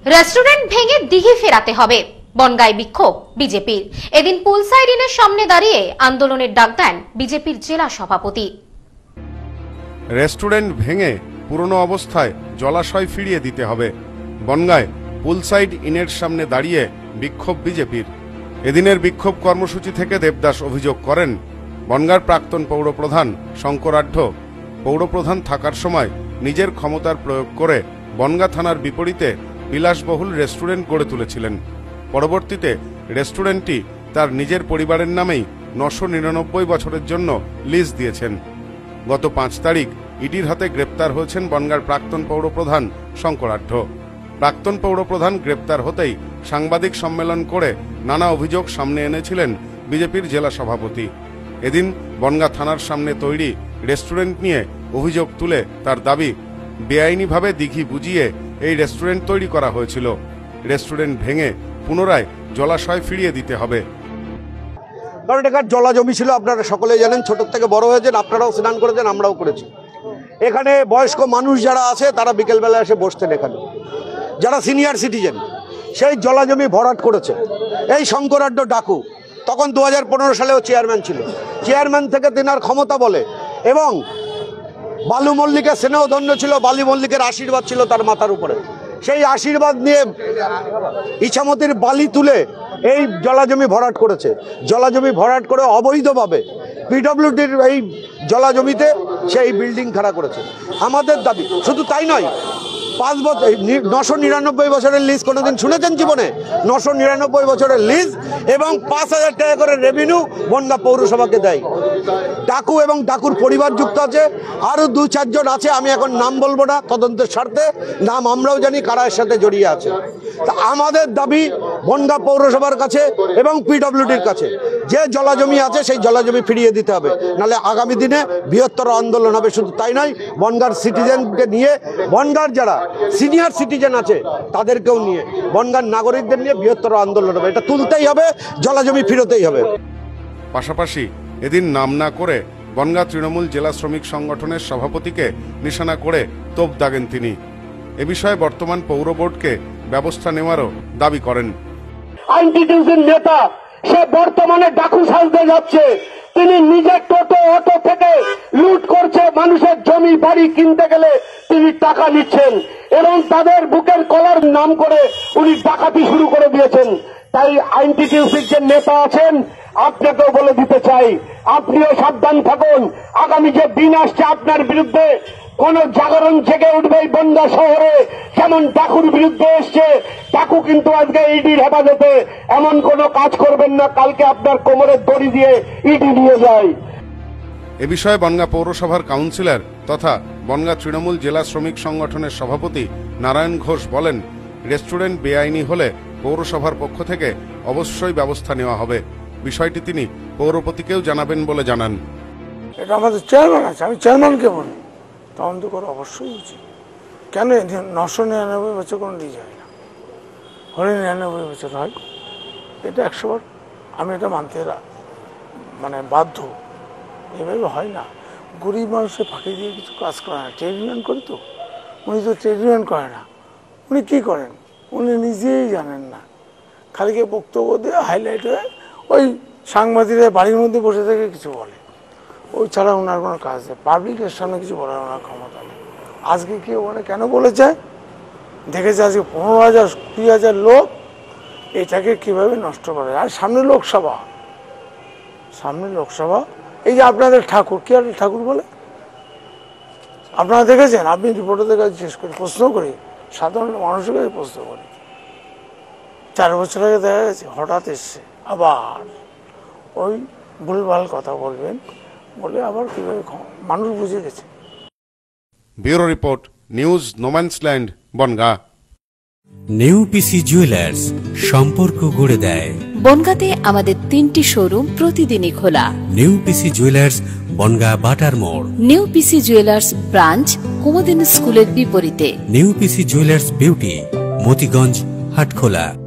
Restaurant ভেঙে দিঘি ফেরাতে হবে, বনগাঁয় বিক্ষোভ বিজেপির। এদিন পুলসাইড ইনের সামনে দাঁড়িয়ে আন্দোলনের ডাক দেন বিজেপির জেলা সভাপতি। রেস্টুরেন্ট ভেঙে পুরনো অবস্থায় জলাশয় ফিরিয়ে দিতে হবে, বনগাঁয় পুলসাইড ইনের সামনে দাঁড়িয়ে বিক্ষোভ বিজেপির। এদিনের বিক্ষোভ কর্মসূচি থেকে দেবদাস অভিযোগ করেন, বনগাঁর প্রাক্তন পৌরপ্রধান শঙ্কর আঢ্য পৌরপ্রধান থাকার সময় নিজের ক্ষমতার প্রয়োগ করে বনগাঁ থানার বিপরীতে বিলাসবহুল রেস্টুরেন্ট গড়ে তুলেছিলেন। পরবর্তীতে রেস্টুরেন্টটি তার নিজের পরিবারের নামেই 999 বছরের জন্য লিজ দিয়েছেন। গত 5 তারিখ ইডির হাতে গ্রেপ্তার হয়েছেন বনগাঁর প্রাক্তন পৌরপ্রধান শঙ্কর আঢ্য। প্রাক্তন পৌরপ্রধান গ্রেপ্তার হতেই সাংবাদিক সম্মেলন করে নানা অভিযোগ সামনে এনেছিলেন বিজেপির জেলা সভাপতি। এদিন বনগাঁ থানার সামনে তৈরি রেস্টুরেন্ট নিয়ে অভিযোগ তুলে তার দাবি, বেআইনিভাবে দিঘি বুঝিয়ে এই রেস্টুরেন্ট তৈরি করা হয়েছিল। রেস্টুরেন্ট ভেঙে পুনরায় জলাশয় ফিরিয়ে দিতে হবে। কারণ এখানে জলা জমি ছিল, আপনারা সকলে জানেন, ছোট থেকে বড় হয়েছেন, আপনারাও স্নান করেছেন, আমরাও করেছি। এখানে বয়স্ক মানুষ যারা আছে তারা বিকেলবেলা এসে বসতেন। এখানে যারা সিনিয়র সিটিজেন সেই জলা জমি ভরাট করেছে এই শঙ্কর আঢ্য ডাকু। তখন 2015 সালেও চেয়ারম্যান ছিল। চেয়ারম্যান থেকে তেনার ক্ষমতা বলে এবং বালু মল্লিকের স্নেহধন্য ছিল, বালু মল্লিকের আশীর্বাদ ছিল তার মাথার উপরে। সেই আশীর্বাদ নিয়ে ইছামতির বালি তুলে এই জলাজমি ভরাট করেছে। জলাজমি ভরাট করে অবৈধভাবে পিডব্লিউডির এই জলাজমিতে সেই বিল্ডিং খাড়া করেছে। আমাদের দাবি শুধু তাই নয়, 5 বছর 999 বছরের লিজ কোনোদিন শুনেছেন জীবনে? 999 বছরের লিজ এবং 5000 টাকা করে রেভিনিউ বনগাঁ পৌরসভাকে দেয়। ডাকু এবং ডাকুর পরিবার যুক্ত আছে, আরও 2-4 জন আছে, আমি এখন নাম বলবো না, তদন্তের স্বার্থে নাম আমরাও জানি কারা এর সাথে জড়িয়ে আছে। তা আমাদের দাবি বনগাঁ পৌরসভার কাছে এবং পিডব্লিউডির কাছে, যে জলাজমি আছে সেই জলাজমি ফিরিয়ে দিতে হবে, নাহলে আগামী দিনে বৃহত্তর আন্দোলন হবে। শুধু তাই নয়, বনগাঁর সিটিজেনকে নিয়ে, বনগাঁর যারা সিনিয়র সিটিজেন আছে তাদেরকেও নিয়ে, বনগাঁর নাগরিকদের নিয়ে বৃহত্তর আন্দোলন হবে। এটা তুলতেই হবে, জলাজমি ফিরতেই হবে। পাশাপাশি এদিন নাম না করে বনগাঁ তৃণমূল জেলা শ্রমিক সংগঠনের সভাপতিকে নিশানা করে তোপ দাগেন তিনি। এ বিষয়ে বর্তমান পৌর বোর্ডকে ব্যবস্থা নেওয়ারও দাবি করেন। আইনটিটিউসির নেতা সে বর্তমানে ডাকু সাজতে যাচ্ছে। তিনি নিজের টোটো অটো থেকে লুট করছে, মানুষের জমি বাড়ি কিনতে গেলে তিনি টাকা নিচ্ছেন এবং তাদের বুকের কলার নাম করে উনি ডাকাতি শুরু করে দিয়েছেন। তাই আইনটিটিউসির যে নেতা আছেন আপনাকেও বলে দিতে চাই, আপনিও সাবধান থাকুন। আগামী যে দিন আসছে আপনার বিরুদ্ধে কোন জাগরণ জেগে উঠবে এই বনগাঁ শহরে, যেমন ডাকুর বিরুদ্ধে এসছে। ডাকু কিন্তু আজকে ইডির হেফাজতে, এমন কোন কাজ করবেন না কালকে আপনার কোমরের দড়ি দিয়ে ইডি নিয়ে যায়। এ বিষয়ে বনগাঁ পৌরসভার কাউন্সিলর তথা বনগাঁ তৃণমূল জেলা শ্রমিক সংগঠনের সভাপতি নারায়ণ ঘোষ বলেন, রেস্টুরেন্ট বেআইনি হলে পৌরসভার পক্ষ থেকে অবশ্যই ব্যবস্থা নেওয়া হবে। বিষয়টি তিনি পৌরপতিকেও জানাবেন বলে জানান। এটা আমাদের চেয়ারম্যান আছে, আমি চেয়ারম্যানকে বলি তদন্ত করা অবশ্যই উচিত। কেন 999 বছর কোনো লিজ হয় না, হলে 99 বছর হয়, এটা 100 বার আমি এটা মানতে বাধ্য। এভাবে হয় না, গরিব মানুষের ফাঁকি দিয়ে কিছু কাজ করে না। ট্রেড ইউনিয়ন করি তো, উনি তো ট্রেড ইউনিয়ন করে না। উনি কী করেন উনি নিজেই জানেন না, খালি গিয়ে বক্তব্য দিয়ে হাইলাইট হয়ে ওই সাংবাদিকদের বাড়ির মধ্যে বসে থেকে কিছু বলে, ওই ছাড়া ওনার কোনো কাজ নেই। পাবলিকের সামনে কিছু বলার ওনার ক্ষমতা নেই। আজকে কেউ কেন বলেছে, দেখেছে আজকে 15,000-20,000 লোক এটাকে কিভাবে নষ্ট করে। আর সামনে লোকসভা, এই যে আপনাদের ঠাকুর, কি আর ঠাকুর বলে আপনারা দেখেছেন? আপনি রিপোর্টারদের কাছে জিজ্ঞেস করি, প্রশ্ন করি, সাধারণ মানুষের কাছে প্রশ্ন করি। 4 বছর আগে দেখা গেছে হঠাৎ এসছে, আবার ওই ভুলভাল কথা বলবেন বলে আবার কিভাবে মানুষ বুঝে গেছে। Bureau report, news no man's land, Bongaon. নেউপিসি জুয়েলার্স, সম্পর্ক গড়ে দেয়। বনগাঁতে আমাদের 3টি শোরুম প্রতিদিনই খোলা। নেউপিসি জুয়েলার্স, বনগাঁ বাটার মোড়। নেউপিসি জুয়েলার্স ব্রাঞ্চ কুমুদিনী স্কুলের বিপরীতে। নেউপিসি জুয়েলার্স বিউটি, মতিগঞ্জ, হাটখোলা।